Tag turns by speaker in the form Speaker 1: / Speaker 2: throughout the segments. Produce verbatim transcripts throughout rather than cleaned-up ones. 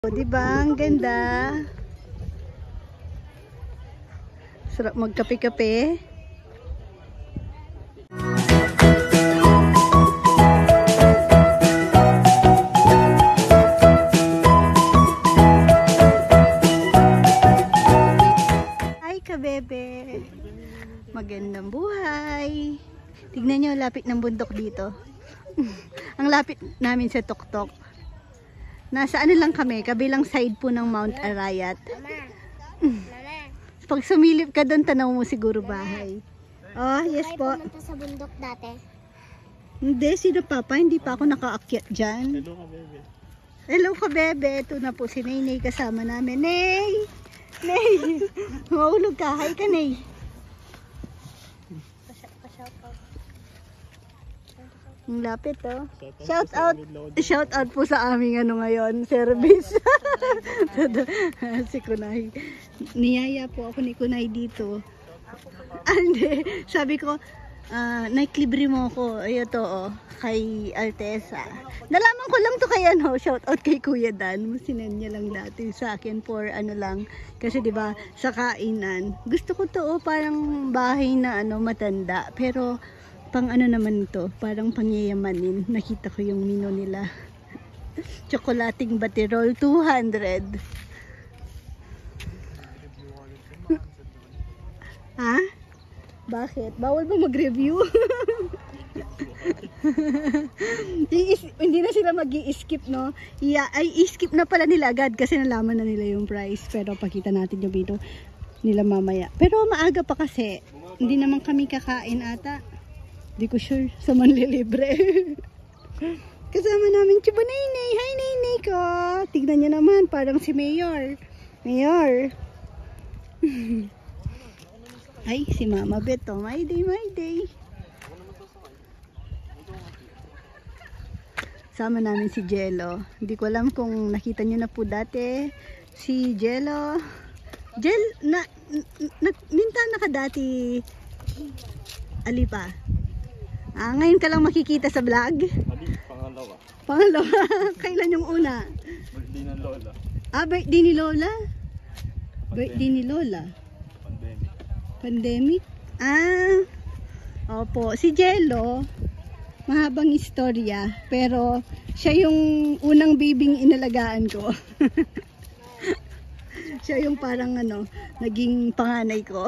Speaker 1: O, diba? Ang ganda. Sarap magkape-kape. Hi, kabebe. Magandang buhay. Tignan nyo, lapit ng bundok dito. Ang lapit namin sa tuktok. Nasa ano lang kami, kabilang side po ng Mount Arayat.
Speaker 2: Mama. Mama.
Speaker 1: Pag sumilip ka doon, tanaw mo siguro bahay. Oh, yes po.
Speaker 2: Ay, pumunta sa bundok dati.
Speaker 1: Hindi, sino papa? Hindi pa ako nakaakyat dyan.
Speaker 3: Hello ka, bebe.
Speaker 1: Hello ka, bebe. Ito na po si Naynay kasama namin. Nay! Nay! Maulog ka. Hi ka, Nay. Ang lapit, oh. Shout out. Shout out po sa aming ano ngayon, service. Si Kunay. Niyaya po ako ni Kunay dito. Ah, hindi. Sabi ko, uh, naiklibre mo ako. Ayun to, oh. Kay Altesa. Nalaman ko lang to kay ano, shout out kay Kuya Dan. Sinan niya lang dati sa akin for ano lang. Kasi 'di ba sa kainan. Gusto ko to, oh, parang bahay na ano matanda. Pero pang ano naman to, parang pangyayamanin. Nakita ko yung menu nila. Chocolating batirol, two hundred. Ha? Bakit? Bawal ba mag-review? Hindi na sila mag-i-skip, no? Yeah, ay, i-skip na pala nila agad kasi nalaman na nila yung price. Pero pakita natin yung video nila mamaya. Pero maaga pa kasi. Hindi naman kami kakain ata. Di ko sure sa manlilibre. Kasama namin si Naynay. Hi, Naynay ko. Tignan niyo naman, parang si Mayor. Mayor. Ay, si Mama Beto. My day, my day. Sama namin si Jello. Hindi ko alam kung nakita niyo na po dati. Si Jello. Jel, na, na, minta na ka dati. Ali pa. Ah, ngayon ka lang makikita sa vlog?
Speaker 3: Ali, pangalawa.
Speaker 1: Pangalawa? Kailan yung una?
Speaker 3: Birthday ng Lola.
Speaker 1: Ah, birthday ni Lola? Birthday ni Lola?
Speaker 3: Pandemic.
Speaker 1: Pandemic? Ah, opo. Si Jello, mahabang istorya. Pero, siya yung unang bibing inalagaan ko. Siya yung parang ano, naging panganay ko.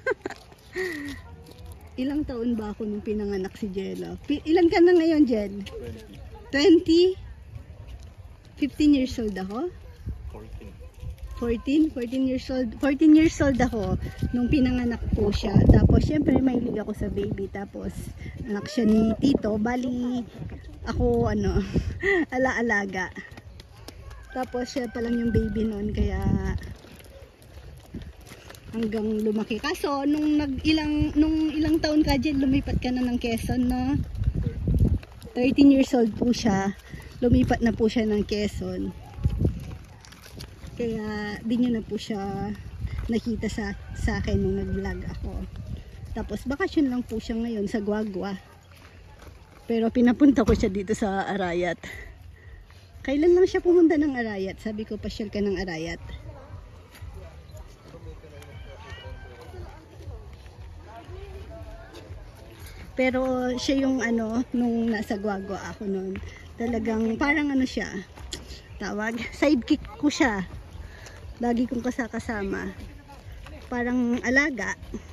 Speaker 1: Ilang taon ba ako nung pinanganak si Jello? P ilan ka na ngayon, Jel? twenty? fifteen years old ako?
Speaker 3: fourteen.
Speaker 1: fourteen? fourteen years old. fourteen years old ako nung pinanganak po siya. Tapos, syempre, mahilig ako sa baby. Tapos, anak siya ni Tito. Bali, ako, ano, ala-alaga. Tapos, siya pa lang yung baby noon. Kaya, hanggang lumaki. Kaso, nung nag ilang, nung ilang taon ka dyan, lumipat ka na ng Quezon, na thirteen years old po siya. Lumipat na po siya ng Quezon. Kaya, di nyo na po siya nakita sa, sa akin nung nag-vlog ako. Tapos, bakasyon lang po siya ngayon sa Guagua. Pero, pinapunta ko siya dito sa Arayat. Kailan lang siya pumunta ng Arayat? Sabi ko, pasyal ka ng Arayat. Pero siya yung ano, nung nasa Guagua ako noon, talagang parang ano siya, tawag, sidekick ko siya. Lagi kong kasakasama. Parang alaga.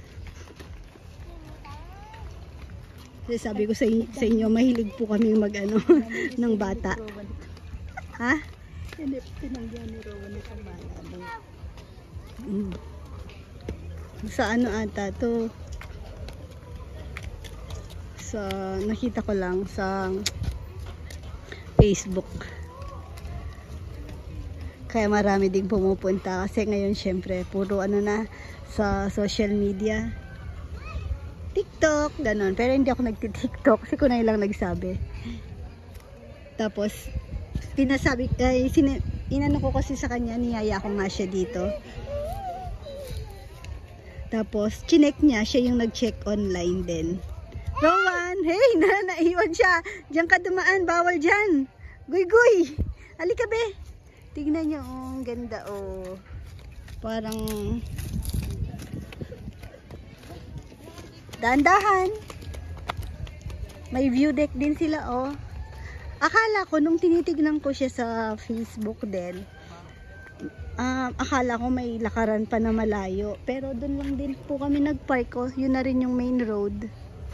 Speaker 1: Kasi sabi ko sa, sa inyo, mahilig po kami mag ano, ng bata. Ha? Hindi, pinanggihan ni Rowan ni Kamala. Mm. Sa ano ata to? Sa, nakita ko lang sa Facebook. Kaya marami ding pumupunta kasi ngayon syempre puro ano na sa social media, TikTok, ganon. Pero hindi ako nagti-TikTok kasi kunay lang nagsabi. Tapos pinasabi, ay sine, inano ko kasi sa kanya, niyaya ko nga siya dito. Tapos chinek niya, siya yung nag-check online din. Rowan, hey, na naiwan siya. Diyan ka dumaan, bawal dyan. Guy, guy. Halika be. Tignan niyo, oh, ang ganda, oh. Parang dahan-dahan. May view deck din sila, oh. Akala ko, nung tinitignan ko siya sa Facebook din, um, akala ko may lakaran pa na malayo. Pero doon lang din po kami nag-park, oh. Yun na rin yung main road.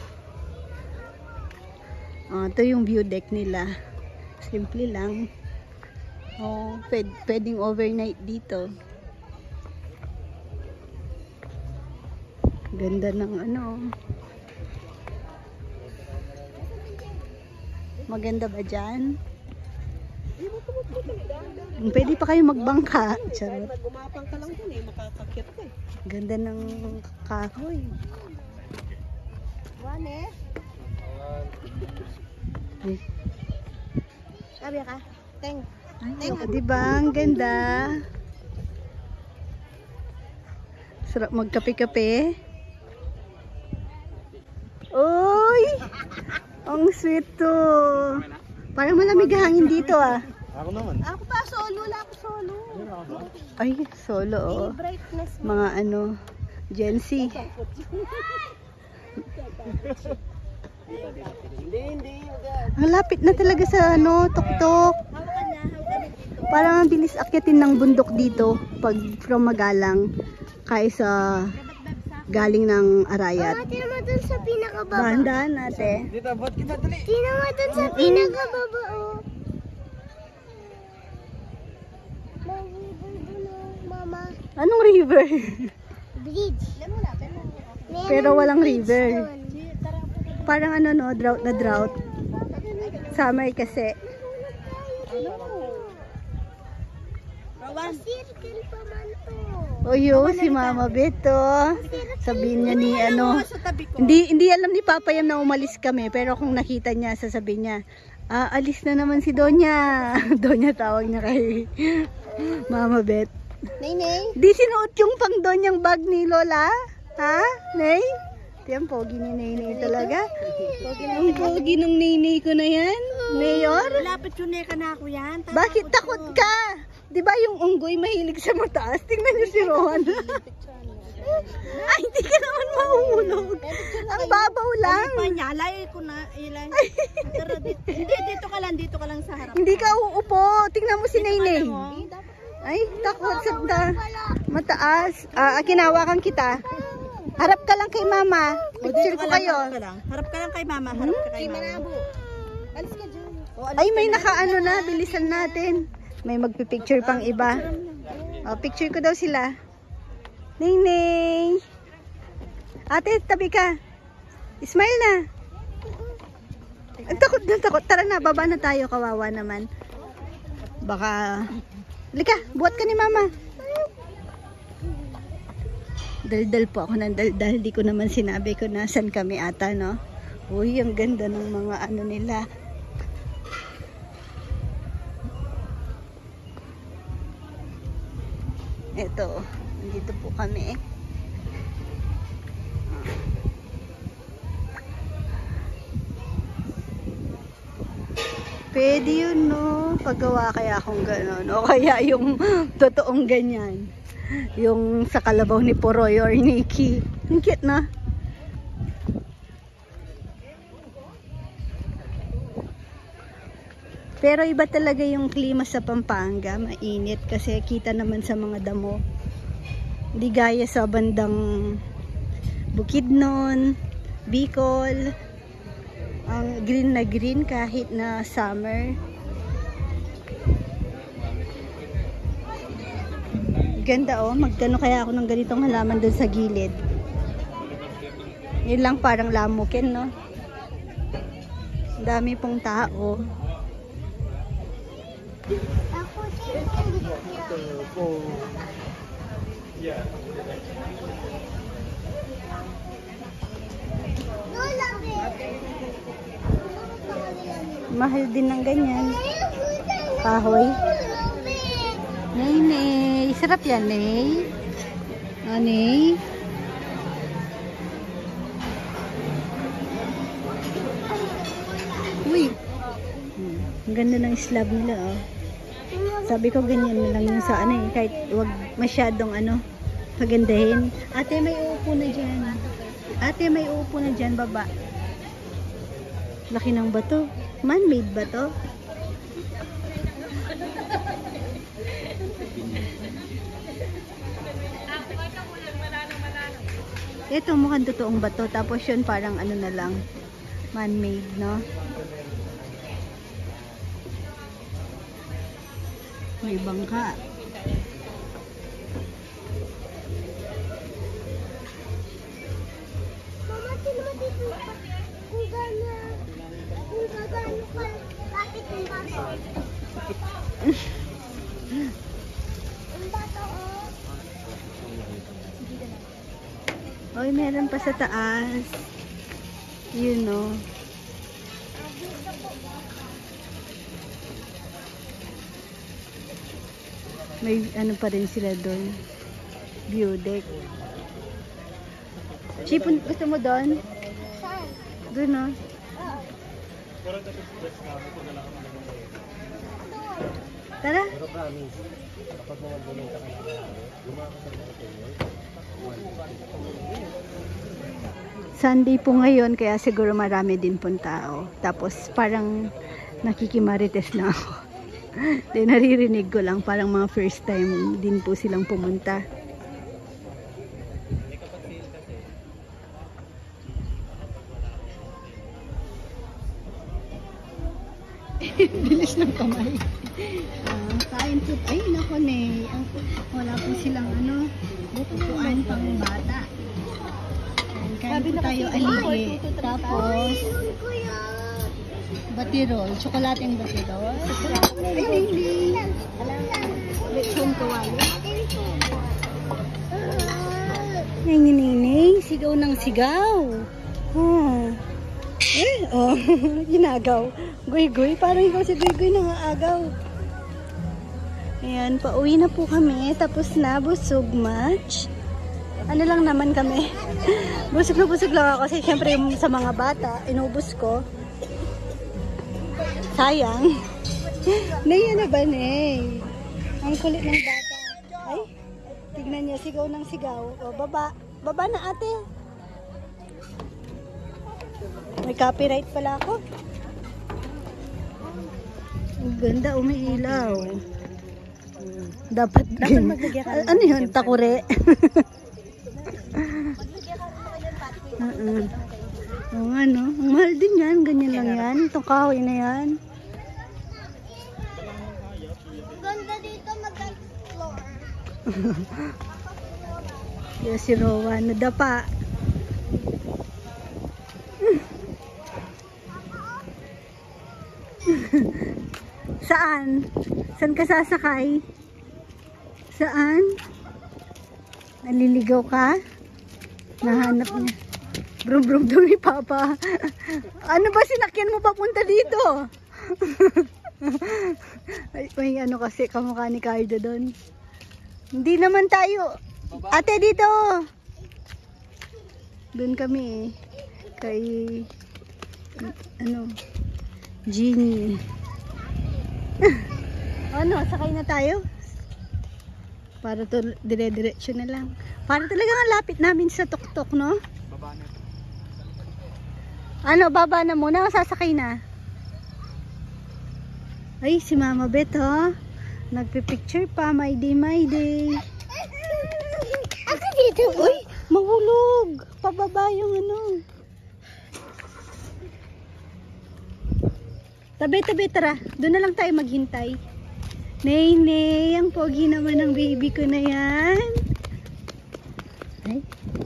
Speaker 1: Oh, ito yung view deck nila. Simple lang. Oh, pwed pwedeng overnight dito. Ganda ng ano. Maganda ba dyan? Pwede pa kayo magbangka. Charot.
Speaker 4: Gumapang ka lang dun eh, makakakit ka eh.
Speaker 1: Ganda ng kahoy.
Speaker 2: One eh.
Speaker 1: Ay,
Speaker 2: Sabi ka? Teng.
Speaker 1: ay, diba? Ang ganda. Sarap magkape-kape. Uy! Ang sweet to. Parang malamig hangin dito ah.
Speaker 3: Ako naman.
Speaker 2: Ako pa, solo. Wala ako solo.
Speaker 1: Ay, solo oh.
Speaker 2: Brightness.
Speaker 1: Mga ano, Gen Z.
Speaker 4: Hindi, hindi.
Speaker 1: Ang lapit na talaga sa ano, tuktok. Parang ang bilis akyatin ng bundok dito pag from Magalang kaysa galing ng Arayat.
Speaker 2: Ah, tira mo dun sa pinakababa.
Speaker 1: Dahan-dahan ate.
Speaker 4: Dito, ba't kita dali?
Speaker 2: Tira mo dun sa pinakababa, oh. May river dun, oh, mama.
Speaker 1: Anong river?
Speaker 2: Bridge. Meron
Speaker 1: Pero walang
Speaker 2: bridge
Speaker 1: river.
Speaker 2: dun.
Speaker 1: Parang ano no, drought na drought. Summer kasi.
Speaker 2: Circle pa man to.
Speaker 1: Oyo, si Mama Beto. Sabihin niya ni ano. Hindi hindi alam ni Papa Yam na umalis kami, pero kung nakita niya, sasabihin niya, ah, alis na naman si Donya. Donya tawag niya kay Mama Bet.
Speaker 2: Nay, nay.
Speaker 1: Di sinuot yung pang Donyang bag ni Lola? Ha? Nay? Tiyan, pogi ni Nay talaga. Ang pogi ng Nay ko na yan. Mayor?
Speaker 2: Lapit yun eh ka na ako yan.
Speaker 1: Bakit takot ka? Di ba yung unggoy mahilig sa mataas? Tingnan niyo si Rohan. Ay, hindi ka naman mahulog. Ang babaw lang.
Speaker 2: Panyalay ko na ilan. Hindi, dito ka lang, dito ka lang sa harap.
Speaker 1: Hindi ka uupo. Tingnan mo si Naynay. Ay, takot sa ta- mataas. Ah, kinawakan kita. Harap ka lang kay Mama. Picture ko kayo.
Speaker 2: Harap ka lang kay Mama, harap ka kay Mama. Alis ka dyan.
Speaker 1: Ay, may nakaano na. Bilisan natin. May magpipicture pang iba. Oh, picture ko daw sila. Naynay. Ate, tabi ka. Smile na. Ang takot na takot. Tara na, baba na tayo. Kawawa naman. Baka... Lika, buhat ka ni Mama. Daldal po ako ng daldal. Di ko naman sinabi ko nasan kami ata, no? Uy, ang ganda ng mga ano nila. Ito, dito po kami. Pwede yun, no? Paggawa kaya akong gano'n. O kaya yung totoong ganyan. Yung sa kalabaw ni Poroy or Nikki. Ang cute, na? Pero iba talaga yung klima sa Pampanga. Mainit kasi kita naman sa mga damo. Hindi gaya sa bandang Bukidnon, Bicol. Ang green na green kahit na summer. Ganda oh, magtano kaya ako ng ganitong halaman doon sa gilid. Yun lang parang lamukin, no? Dami pong tao.
Speaker 2: Ako din.
Speaker 1: Mahal din ng ganyan. Kahoy. Nay, nay. Sarap yan, nay. Ah, nay. Uy. Hmm. Ang ganda ng slab nila, oh. Sabi ko ganyan na lang yung sa ano eh, kahit wag masyadong ano, pagandahin. Ate, may uupo na dyan. Ate, may uupo na dyan, baba. Laki ng bato. Man-made ba to? Ito mukhang totoong bato. Tapos yun parang ano na lang. Man-made, no? May bangka.
Speaker 2: Mama, sino dito? Kung gana, kung gagano ka, bakit yung bato? Yung bato, oh.
Speaker 1: Oy, meron pa sa taas. Yun, no? May ano pa rin sila doon. View deck. Chipon, gusto mo doon?
Speaker 2: Saan?
Speaker 1: Doon, no?
Speaker 2: Oo.
Speaker 1: Tara.
Speaker 4: Pero promise, kapag mawag-bulong ka kanina, lumakas ang mga tenyo.
Speaker 1: Sunday po ngayon, kaya siguro marami din pong tao. Tapos parang nakikimarites na ako. Then naririnig ko lang, parang mga first time din po silang pumunta. Bilis ng kamay. Uh, kain po. Ay, nako ne. Ang, wala po silang ano, bukuan pang bata. Ayan, kain po tayo alige. Tapos, batirol. Tsokolating batirol. Ay, hindi. Lechon kawali. Nanginini, sigaw ng sigaw. Hmm. Eh, oh, ginagaw. Guy-guy, parang ikaw si Guy-guy nangaagaw. Ayan, pauwi na po kami. Tapos na, busog much. Ano lang naman kami. Busog na busog lang ako kasi syempre sa mga bata, inubos ko. Sayang. Naya na ba, Nay? Ang kulit ng bata. Ay, tignan niya, sigaw ng sigaw. O, baba. Baba na, ate. May copyright pala ako. Ang ganda, umiilaw. Dapat, Dapat maglagyan ka. Ano yun? Takure. uh -uh. Oo nga, no? Ang mahal din yan. Ganyan lang yan. Itong kahoy na yan.
Speaker 2: Ganda dito mag-explore.
Speaker 1: Yes, si Rowan. Nadapa. Saan? Saan ka sasakay? Saan? Naliligaw ka? Nahanap niya. Brum brum daw ni Papa. Ano ba sinakyan mo papunta dito? Ay, may ano kasi kamukha ni Cardo doon. Hindi naman tayo. Ate dito. Doon kami eh. Kay ano Jeannie. Ano, sakay na tayo? Para to dire-diretso na lang. Para talagang ang lapit namin sa tuktok, no?
Speaker 3: Baba na.
Speaker 1: Ano, baba na muna o sasakay na? Ay, si Mama Beth, oh. Nagpipicture pa. My day, my day.
Speaker 2: Ako dito.
Speaker 1: Uy, mahulog. Pababa yung ano. Tabi-tabi, tara. Doon na lang tayo maghintay. Nay, nay. Ang pogi naman ng baby ko na yan. Ay.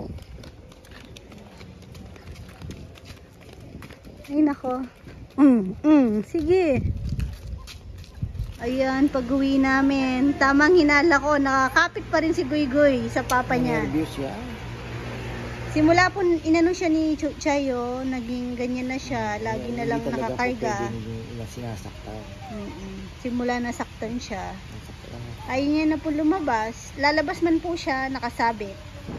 Speaker 1: Ay, nako. Mm, mm, sige. Ayan, pag-uwi namin. Tamang hinala ko. Nakakapit pa rin si Guy-Guy sa papa niya.
Speaker 4: Nervous siya.
Speaker 1: Simula po, inano siya ni Chayo, naging ganyan na siya. Lagi na lang nakakarga.
Speaker 4: Hindi na sinasaktan.
Speaker 1: Mm -mm. Simula nasaktan siya.
Speaker 4: Nasaktan.
Speaker 1: Ayaw niya na po lumabas. Lalabas man po siya, nakasabit.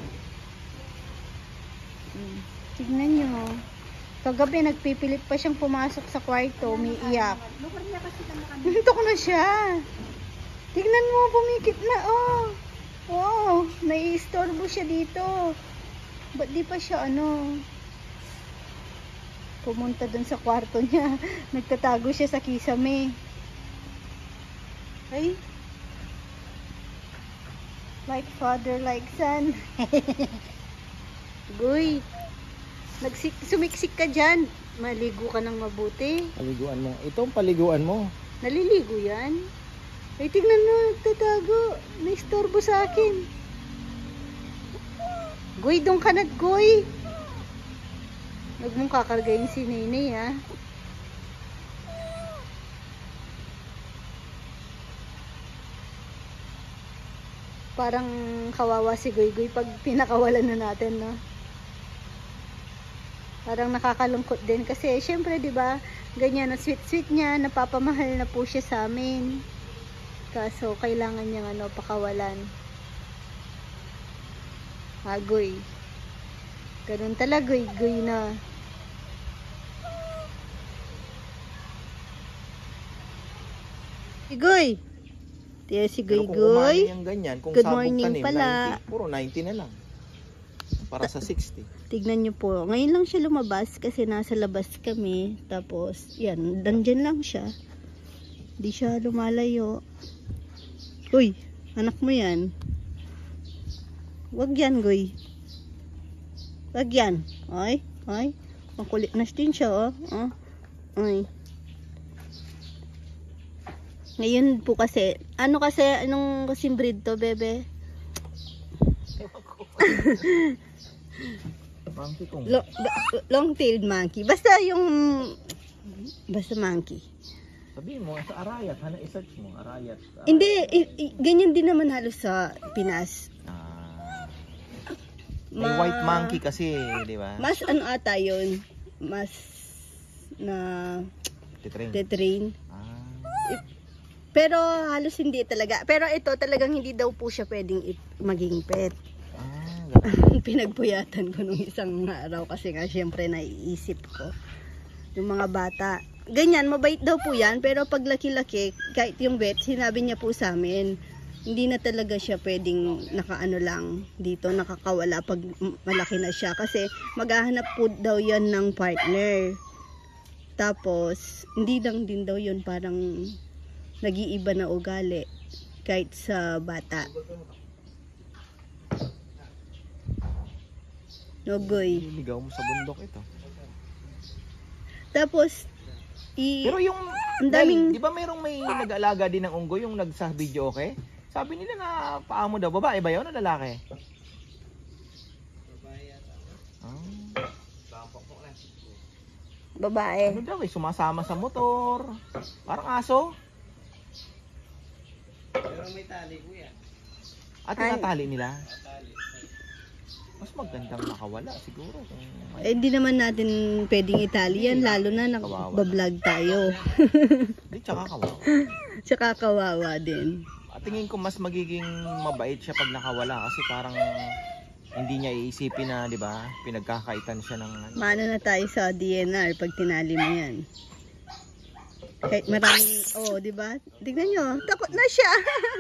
Speaker 1: Mm. Tignan nyo. Kagabi, nagpipilit pa siyang pumasok sa kwarto, umiiyak. Ito ko na siya. Tignan mo, pumikit na, oh. Wow, nai-istorbo siya dito. Ba't di pa siya, ano, pumunta dun sa kwarto niya. Nagtatago siya sa kisame. Ay. Like father, like son. Guy, nagsik sumiksik ka dyan. Maligo ka ng mabuti.
Speaker 4: Paliguan mo. Itong paliguan mo.
Speaker 1: Naliligo yan. Ay, tignan mo, nagtatago. Naistorbo sa akin. Guy, doon ka na, Guy. Huwag mong kakargayin si Nene, ha. Parang kawawa si Guy Guy pag pinakawalan na natin, no? Parang nakakalungkot din kasi syempre, 'di ba? Ganyan na sweet-sweet niya, napapamahal na po siya sa amin. Kaso kailangan niyang ano, pakawalan. Ah, Guy. Ganun talaga, Guy Guy na. Si Guy. Tiyo si Guy
Speaker 4: Pero kung
Speaker 1: Guy.
Speaker 4: umamin yung ganyan, kung
Speaker 1: Good
Speaker 4: sabog
Speaker 1: morning
Speaker 4: tanim,
Speaker 1: pala.
Speaker 4: ninety, puro ninety na lang. Para sa sixty.
Speaker 1: Tignan nyo po. Ngayon lang siya lumabas kasi nasa labas kami. Tapos, yan. Dandyan lang siya. Di siya lumalayo. Uy, anak mo yan. Wag yan, Guy. Wag yan. Ay, ay. Makulit na din siya, oh. Oh. Ay. Ngayon po kasi, ano kasi, anong kasing breed to, bebe?
Speaker 4: Monkey kung.
Speaker 1: Long, long-tailed monkey. Basta yung, basta monkey.
Speaker 4: Sabihin mo, sa Arayat, hana i-search mo, Arayat. Arayat.
Speaker 1: Hindi, i- i- ganyan din naman halos sa Pinas.
Speaker 4: Ah, may
Speaker 1: Ma-
Speaker 4: white monkey kasi, di ba?
Speaker 1: Mas ano ata yun? Mas na
Speaker 4: Titrain.
Speaker 1: detrain.
Speaker 4: Ah,
Speaker 1: Pero halos hindi talaga. Pero ito talagang hindi daw po siya pwedeng it- maging pet.
Speaker 4: ah,
Speaker 1: Pinagpuyatan ko nung isang araw kasi nga syempre naiisip ko yung mga bata. Ganyan, mabait daw po yan, pero pag laki-laki, kahit yung vet, sinabi niya po sa amin, hindi na talaga siya pwedeng nakaano lang dito, nakakawala pag malaki na siya. Kasi maghahanap po daw yan ng partner. Tapos, hindi lang din daw yun parang nag-iiba na ugali kahit sa bata. Nogoy.
Speaker 4: niligaw mo sa bundok ito.
Speaker 1: Tapos, i
Speaker 4: Pero yung,
Speaker 1: ang daming-
Speaker 4: di ba mayroong may nag-alaga din ng unggoy, yung nagsa video, okay? Sabi nila na paa mo daw, babae ba yun o lalaki? Ah,
Speaker 1: babae.
Speaker 4: ano daw eh, sumasama sa motor. Parang aso.
Speaker 3: Pero may tali kuya.
Speaker 4: At tinatali nila. Mas magandang nakawala siguro. Kung
Speaker 1: Eh, hindi naman natin pwedeng Italian, lalo na
Speaker 4: Kawawa.
Speaker 1: nakabablog tayo.
Speaker 4: Di, tsaka kawawa.
Speaker 1: Tsaka kawawa din.
Speaker 4: At tingin ko mas magiging mabait siya pag nakawala kasi parang hindi niya iisipin na, di ba, pinagkakaitan siya ng ano.
Speaker 1: Maano na tayo sa D N R pag tinali mo yan. Kahit maraming, oh, di ba? Tignan nyo, takot na siya.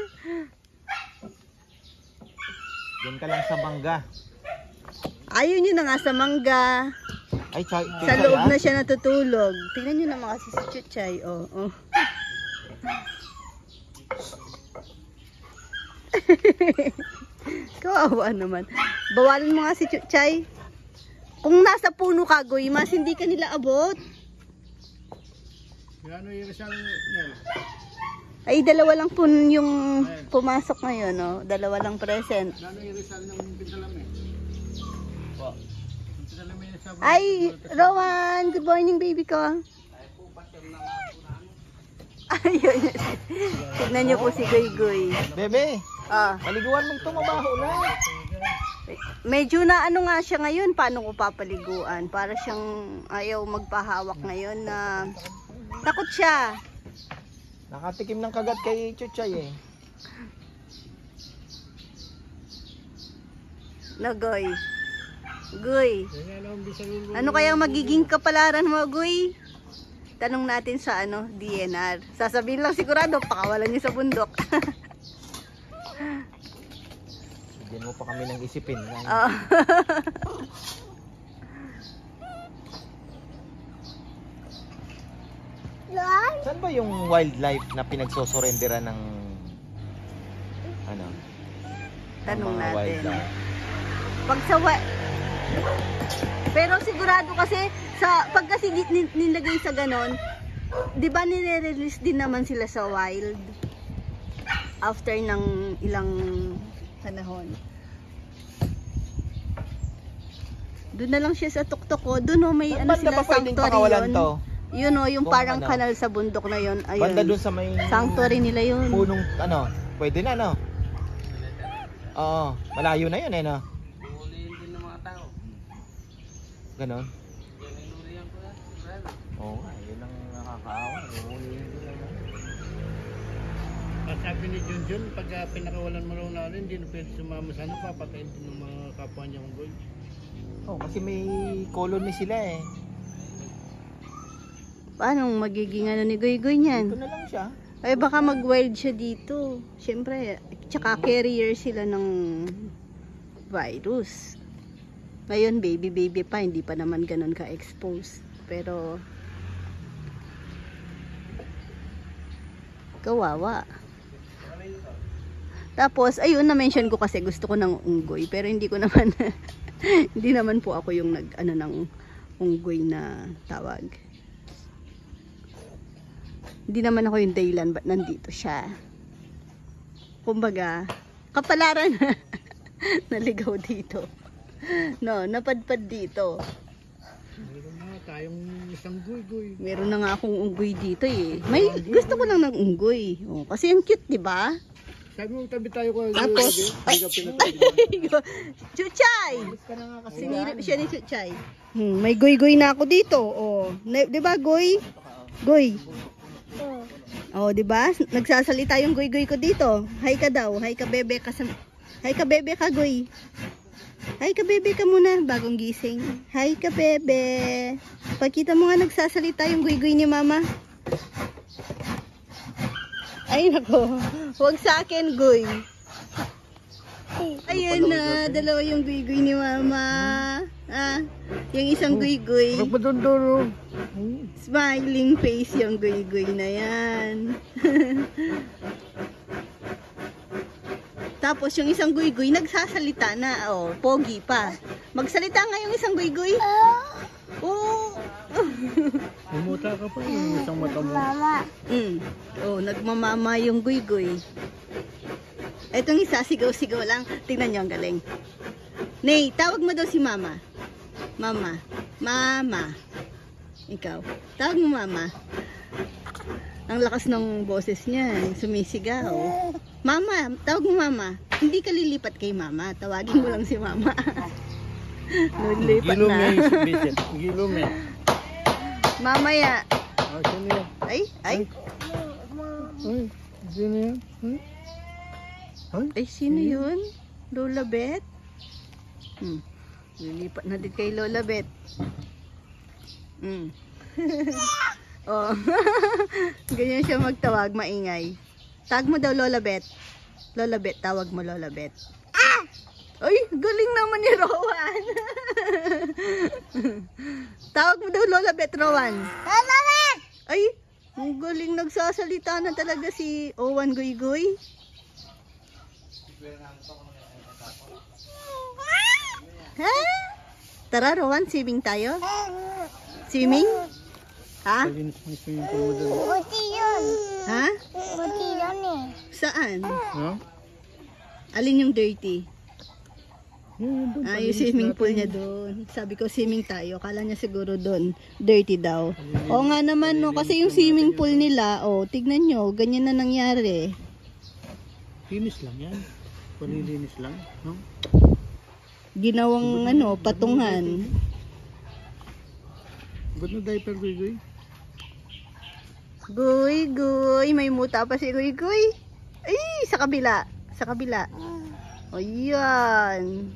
Speaker 4: Diyan ka lang sa bangga.
Speaker 1: Ayaw nyo na nga sa mangga.
Speaker 4: Ay, chay,
Speaker 1: Sa loob na siya natutulog. Tignan nyo naman kasi si Chuchay, oh, oh. Kawawa naman. Bawalan mo nga si Chuchay. Kung nasa puno ka, Goy, mas hindi ka nila abot.
Speaker 3: Ano yung Rizal Nel?
Speaker 1: Ay, dalawa lang po yung pumasok ngayon, no? Dalawa lang present.
Speaker 3: Ano yung Rizal ng Pinsalame? Po. Pinsalame sa
Speaker 1: Ay, Rowan, good morning, baby ko. Ayun. Tignan niyo po si Goy Goy.
Speaker 4: Bebe,
Speaker 1: Ah,
Speaker 4: paliguan mong tumabaho na.
Speaker 1: medyo na ano nga siya ngayon, paano ko papaliguan? Para siyang ayaw magpahawak ngayon na takot siya.
Speaker 4: Nakatikim ng kagat kay Chuchay eh.
Speaker 1: No, Goy. Goy. Ano kaya magiging kapalaran mo, Goy? Tanong natin sa ano, D N R. Sasabihin lang sigurado, pakawalan niyo sa bundok.
Speaker 4: Bigyan mo pa kami ng isipin.
Speaker 1: Oh.
Speaker 2: Lan?
Speaker 4: Saan ba yung wildlife na pinagsosurrenderan ng ano?
Speaker 1: Tanong
Speaker 4: mga
Speaker 1: natin.
Speaker 4: wildlife?
Speaker 1: Pag sa wa- Pero sigurado kasi sa pag kasi ni- ni- nilagay sa ganon, 'di ba nire-release din naman sila sa wild after ng ilang panahon. Doon na lang siya sa tuktok ko. Doon oh, may
Speaker 4: Saan
Speaker 1: ano
Speaker 4: banda
Speaker 1: sila
Speaker 4: pa pwedeng
Speaker 1: sanctuary
Speaker 4: pakawalan
Speaker 1: yun.
Speaker 4: to?
Speaker 1: Yun oh, yung
Speaker 4: Kung
Speaker 1: parang
Speaker 4: ano?
Speaker 1: kanal sa bundok na yun. Ayun.
Speaker 4: Banda dun sa may
Speaker 1: Sanctuary nila yun.
Speaker 4: punong ano? Pwede na no? Oo, malayo na yun eh no?
Speaker 3: Huliin din ng mga tao.
Speaker 4: Ganon.
Speaker 3: Yan ang inulihan ko na.
Speaker 4: Oo, nga, yun ang nakakaawa. Huhulihin din lang.
Speaker 3: At sabi ni Junjun, pag uh, pinakawalan mo raw na rin, hindi na pwede sumama sa ano, papatayin din ng mga kapwa niya kung gold.
Speaker 4: Oh, kasi may colony sila eh.
Speaker 1: Paano magiging ano ni Goy Goy niyan?
Speaker 4: Ito na lang siya.
Speaker 1: Ay baka mag-wild siya dito. Siyempre, tsaka carrier sila ng virus. Ngayon, baby-baby pa, hindi pa naman ganun ka-expose. Pero, kawawa. Tapos, ayun, na-mention ko kasi gusto ko ng unggoy. Pero hindi ko naman, hindi naman po ako yung nag, ano, ng unggoy na tawag. Hindi naman ako yung dahilan ba't nandito siya. Kumbaga, kapalaran naligaw dito. No, napadpad dito.
Speaker 3: Meron na tayong isang guy-guy.
Speaker 1: Meron na nga akong unggoy dito eh. May gusto ko lang ng unggoy. Oh, kasi ang cute, 'di ba?
Speaker 3: Sabi mo, tabi tayo ko.
Speaker 1: Tapos,
Speaker 3: Hindi ka pinatay.
Speaker 1: Chuchay! Sinilip siya ni Chuchay. Hmm, may goy-goy na ako dito. Oh, na, 'di ba, goy? Goy. Oh, 'di ba? Nagsasalita yung goy-goy ko dito. Hi ka daw. Hi ka bebe ka sa Hi ka bebe ka goy. Hi ka bebe ka muna bagong gising. Hi ka bebe. Pakita mo nga nagsasalita yung goy-goy ni mama. Ay nako. Huwag sa akin goy. Ayun na, dalawa yung goy-goy ni mama. Ah, yung isang goy-goy.
Speaker 3: Magpadondoro.
Speaker 1: Smiling face yung goy-goy na yan. Tapos yung isang goy-goy nagsasalita na. Oh, pogi pa. Magsalita nga yung isang goy-goy. Oh.
Speaker 3: Bumuta ka pa yung isang mata mo.
Speaker 2: Mama.
Speaker 1: Mm. Oh, nagmamama yung goy-goy. Etong isa, sigaw-sigaw lang. Tingnan nyo ang galing. Nay, tawag mo daw si mama. Mama. Mama. Ikaw. Tawag mo mama. Ang lakas ng boses niya. Sumisigaw. Mama. Tawag mo mama. Hindi ka lilipat kay mama. Tawagin mo lang si mama. Nilipat
Speaker 3: Gilom
Speaker 1: na.
Speaker 3: yan yung bisit. Gilom yan.
Speaker 1: Mamaya.
Speaker 3: Ah, sino yan?
Speaker 1: Ay, ay.
Speaker 3: Ay, sino yan? Ay. Ay.
Speaker 1: Ay, sino yun? Lola Bet? Hmm. Lilipat na din kay Lola Bet. Hmm. Oh. Ganyan siya magtawag, maingay. Tag mo daw Lola Bet. Lola Bet, tawag mo Lola Bet. Ah! Ay, galing naman ni Rowan. Tawag mo daw Lola Bet, Rowan.
Speaker 2: Lola Bet!
Speaker 1: Ay, ang galing nagsasalita na talaga si Owan Goy Goy. Ha? Tara, Rowan, swimming tayo. Swimming? Ha?
Speaker 3: Palinis mo yung swimming pool mo doon.
Speaker 2: Buti yun.
Speaker 1: Ha?
Speaker 2: Buti yun eh.
Speaker 1: Saan?
Speaker 3: Ha?
Speaker 1: Alin yung dirty?
Speaker 3: Yun, doon.
Speaker 1: Ah, yung swimming pool niya doon. Sabi ko swimming tayo. Kala niya siguro doon. Dirty daw. Oo nga naman no. Kasi yung swimming pool nila, oh, tignan nyo. Ganyan na nangyari.
Speaker 3: Linis lang yan. Palilinis lang. No?
Speaker 1: Ginawang ano, patungan.
Speaker 3: Ba't na diaper, Guy-Guy?
Speaker 1: Guy, guy. May muta pa si Guy, guy. Ay, sa kabila. Sa kabila. Ayan.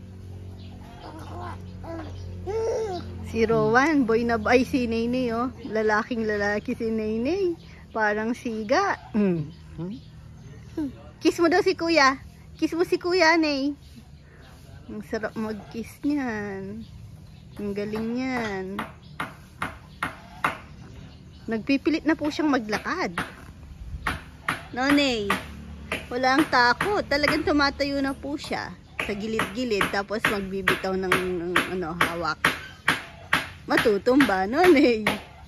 Speaker 1: Si Rowan, boy na ay si Naynay, oh. Lalaking lalaki si Naynay. Parang siga. Mm.
Speaker 3: Hmm?
Speaker 1: Kiss mo daw si Kuya. Kiss mo si Kuya, Nay. Ang sarap mag-kiss niyan. Ang galing niyan. Nagpipilit na po siyang maglakad. Nonay, wala ang takot. Talagang tumatayo na po siya sa gilid-gilid. Tapos magbibitaw ng, ng ano, hawak. Matutumba, Nonay.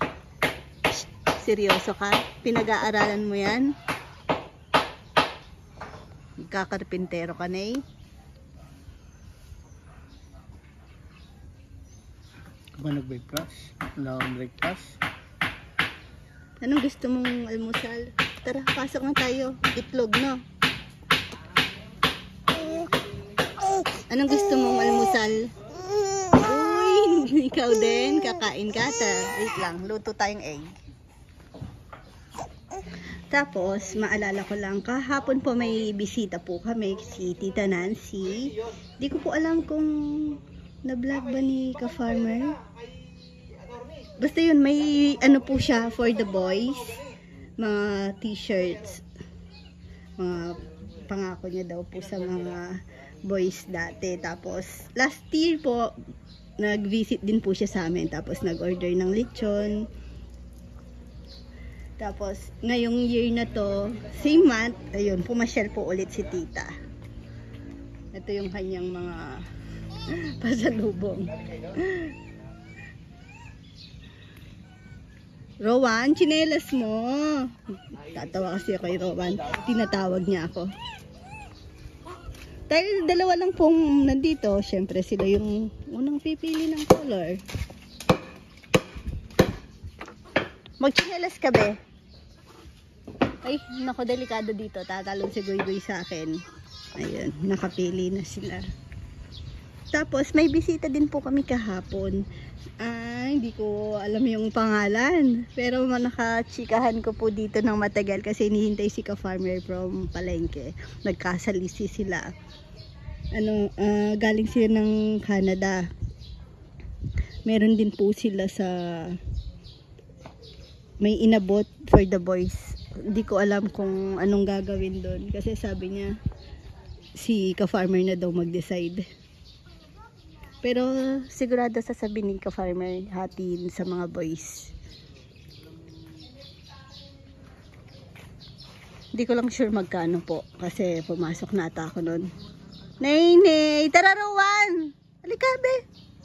Speaker 1: Seryoso ka? Pinag-aaralan mo yan? Kakarpintero ka, Nay?
Speaker 3: Ba nag-breakfast? Wala akong breakfast.
Speaker 1: Anong gusto mong almusal? Tara, pasok na tayo. Itlog, no? Anong gusto mong almusal? Uy, ikaw din. Kakain ka. Tara, wait lang. Luto tayong egg. Tapos, maalala ko lang, kahapon po may bisita po kami, si Tita Nancy. Di ko po alam kung na-vlog ba ni Ka-Farmer. Basta yun, may ano po siya for the boys. Mga t-shirts. Mga pangako niya daw po sa mga boys dati. Tapos, last year po, nag-visit din po siya sa amin. Tapos, nag-order ng lechon. Tapos, ngayong year na to, same month, ayun, pumasyal po ulit si tita. Ito yung kanyang mga pasalubong. Rowan, chinelas mo. Tatawa kasi ako kay Rowan. Tinatawag niya ako. Dahil dalawa lang pong nandito, syempre sila yung unang pipili ng color. Magchinelas ka, be? Ay, nako, delikado dito. Tatalon si Goy Goy sa akin. Ayun, nakapili na sila. Tapos, may bisita din po kami kahapon. Ah, hindi ko alam yung pangalan. Pero nakachikahan ko po dito ng matagal kasi hinihintay si Ka-Farmer from Palengke. Nagkasalisi sila. Ano, uh, galing sila ng Canada. Meron din po sila sa may inabot for the boys. Hindi ko alam kung anong gagawin doon kasi sabi niya si Ka-Farmer na daw mag-decide. Pero sigurado sasabihin ni Ka-Farmer hatiin sa mga boys. Hindi ko lang sure magkano po kasi pumasok na ata ako noon. Nay, nay, tara Rowan! Halika, be!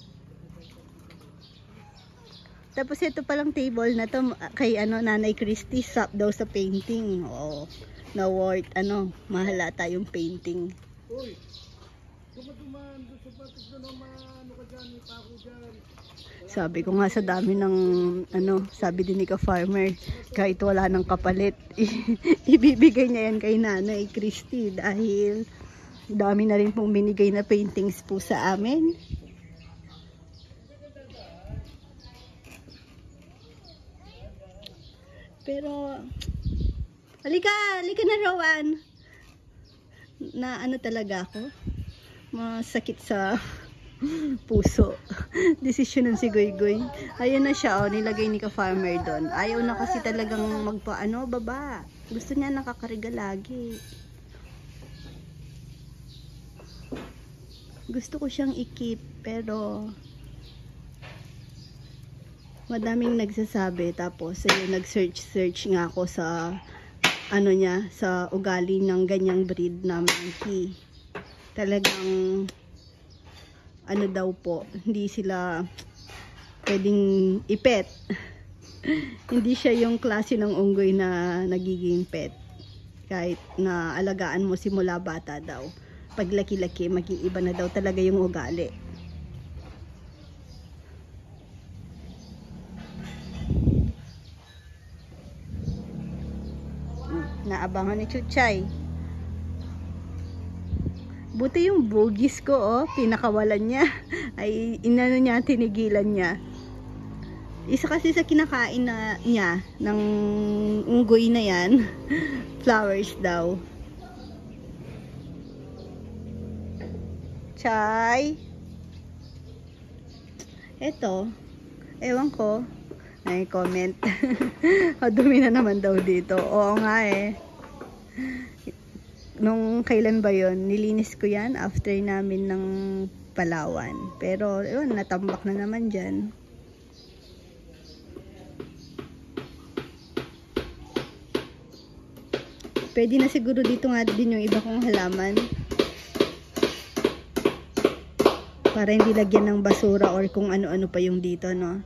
Speaker 1: Tapos ito palang table na to kay ano, Nanay Christy, sap daw sa painting. Oo, na worth, ano, mahal ata yung painting.
Speaker 3: Uy, dumaduman, sapatos na naman, ano ka dyan, may pako dyan.
Speaker 1: Sabi ko nga sa dami ng, ano, sabi din ni Ka-Farmer, kahit wala ng kapalit, ibibigay niya yan kay Nanay Christy dahil dami na rin pong binigay na paintings po sa amin. Pero, halika, halika na Rowan. Na ano talaga ako? Masakit sa puso. Desisyon ng si Goy Goy. Ayun na siya, oh, nilagay ni Ka-Farmer doon. Ayaw na kasi talagang magpaano, baba. Gusto niya nakakariga lagi. Gusto ko siyang i-keep, pero madaming nagsasabi. Tapos, ayun, nag-search-search nga ako sa ano niya, sa ugali ng ganyang breed na monkey. Talagang ano daw po, hindi sila pwedeng ipet. Hindi siya yung klase ng unggoy na nagiging pet. Kahit na alagaan mo simula bata daw. Pag laki-laki, mag-iiba na daw talaga yung ugali. Naabangan ni Chuchay. Buti yung bugis ko, oh, pinakawalan niya. Ay, inano niya, tinigilan niya. Isa kasi sa kinakain na niya, ng unggoy na yan, flowers daw. Chay. Eto, ewan ko. May comment. Dumi na naman daw dito. Oo nga eh. nung kailan ba yon, nilinis ko yan after namin ng Palawan. Pero yun, natambak na naman dyan. Pwede na siguro dito nga din yung iba kong halaman. Para hindi lagyan ng basura or kung ano-ano pa yung dito, no?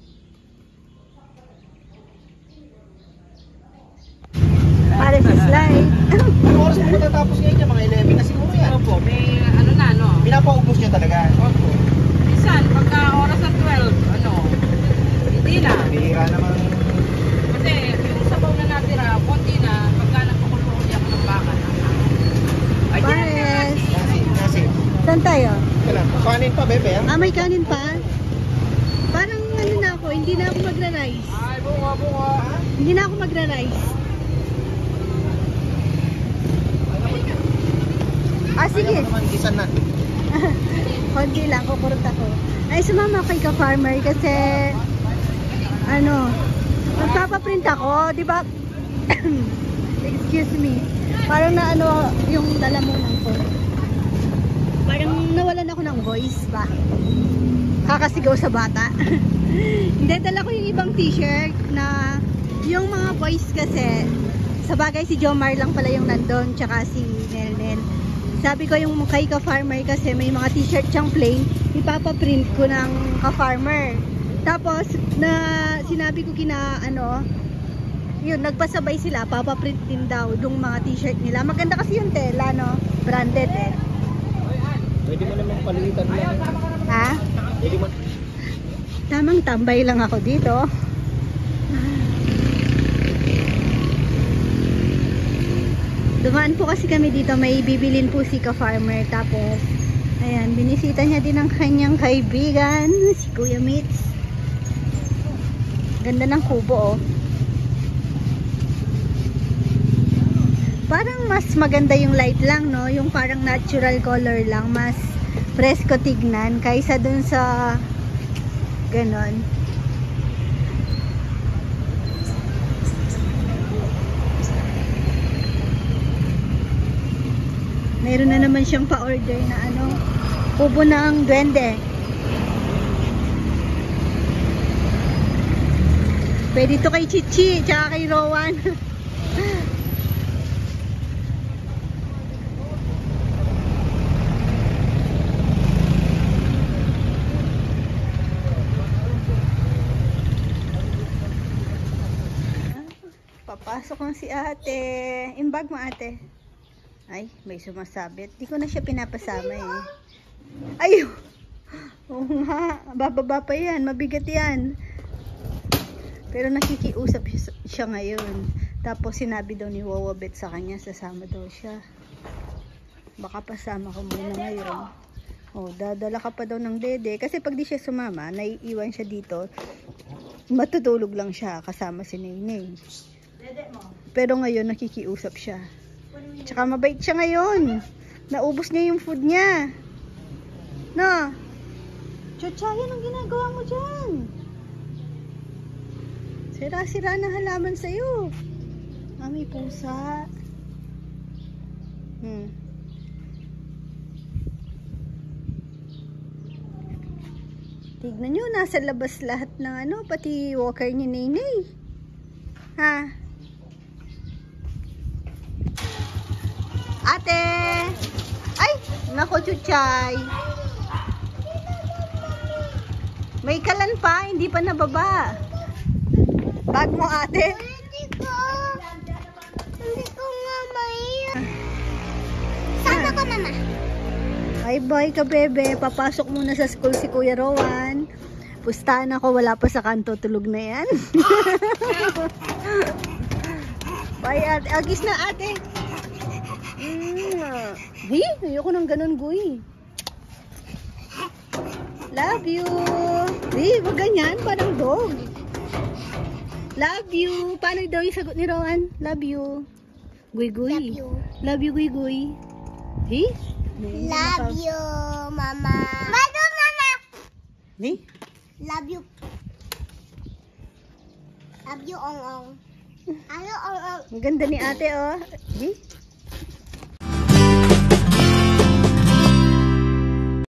Speaker 1: Para sa slide.
Speaker 4: Ano oras mo matatapos ngayon yan? Mga eleven na siguro yan.
Speaker 3: Opo, may ano na, no?
Speaker 4: Pinapaubos niyo talaga.
Speaker 3: Opo. Minsan, pagka oras ng twelve, ano, hindi na.
Speaker 4: Bihira naman.
Speaker 3: Kasi yung sabaw na natira, konti na, pagka nagpakulo ulit ako ng baka. Ay,
Speaker 1: Pares.
Speaker 4: Kasi, kasi.
Speaker 1: Saan tayo?
Speaker 4: Kailan? Kanin pa, bebe. ah?
Speaker 1: Ah, may kanin pa? Parang ano na ako, hindi na ako magra-rice.
Speaker 3: Ay, bunga, bunga.
Speaker 1: Hindi na ako magra-rice. Ah, sige.
Speaker 4: Ayaw mo naman isan na.
Speaker 1: Konti lang, kukurot ako. Ay, sumama kay ka-farmer kasi, ano, magpapaprint ako, di ba? Excuse me. Parang na ano, yung lalamunan ko. Parang nawalan ako ng voice. Bakit? Kakasigaw sa bata. Hindi, dala ko yung ibang t-shirt na yung mga boys kasi, sa bagay si Jomar lang pala yung nandun, tsaka si Nelnel. Sabi ko yung kay ka-farmer kasi may mga t-shirt siyang plain, ipapaprint ko ng ka-farmer. Tapos, na sinabi ko kina, ano, yun, nagpasabay sila, papaprint din daw yung mga t-shirt nila. Maganda kasi yung tela, no? Branded eh.
Speaker 4: Pwede mo naman palitan lang.
Speaker 1: Ha?
Speaker 4: Pwede mo.
Speaker 1: Tamang tambay lang ako dito. Dumaan po kasi kami dito, may bibilin po si ka-farmer. Tapos, ayan, binisita niya din ang kanyang kaibigan, si Kuya Mitz. Ganda ng kubo, oh. Parang mas maganda yung light lang, no? Yung parang natural color lang, mas presko tignan kaysa dun sa ganon. Meron na naman siyang pa-order na ano, kubo ng duwende. Pwede to kay Chichi, tsaka kay Rowan. Papasok lang si ate. Imbag mo, ate. Ay, may sumasabit. Di ko na siya pinapasama eh. Ay! Oo nga. Bababa pa yan. Mabigat yan. Pero nakikiusap siya ngayon. Tapos sinabi daw ni Wawabet sa kanya, sasama daw siya. Baka pasama ko muna ngayon. Oh, dadala ka pa daw ng dede. Kasi pag di siya sumama, naiiwan siya dito. Matutulog lang siya kasama si Neneng. Pero ngayon nakikiusap siya. Tsaka mabait siya ngayon. Naubos niya yung food niya. No? Chucha, yan ang ginagawa mo dyan. Sira-sira na halaman sa'yo. Mami, pusa. Hmm. Tignan nyo, nasa labas lahat ng ano, pati walker ni Nenay. Ha? Ate! Ay! Nako, Chuchay! May kalan pa, hindi pa nababa. Bag mo, ate.
Speaker 2: Hindi ko. Hindi ko nga may. Saan ako, mama?
Speaker 1: Bye-bye ka, bebe. Papasok muna sa school si Kuya Rowan. Pustahan ako, wala pa sa kanto. Tulog na yan. Bye, ate. Agis na, ate. Mm. Di, ayoko nang ganun, Guy. Love you. Di, wag ganyan. Parang dog. Love you. Paano daw yung sagot ni Rowan? Love you. Guy-guy.
Speaker 2: Love you.
Speaker 1: Love you, guy-guy. Di?
Speaker 2: Love you, mama. Bago, mama.
Speaker 1: Di?
Speaker 2: Love you. Love you, ong ong. Ano, ong ong.
Speaker 1: Ang ganda ni ate, oh. Di?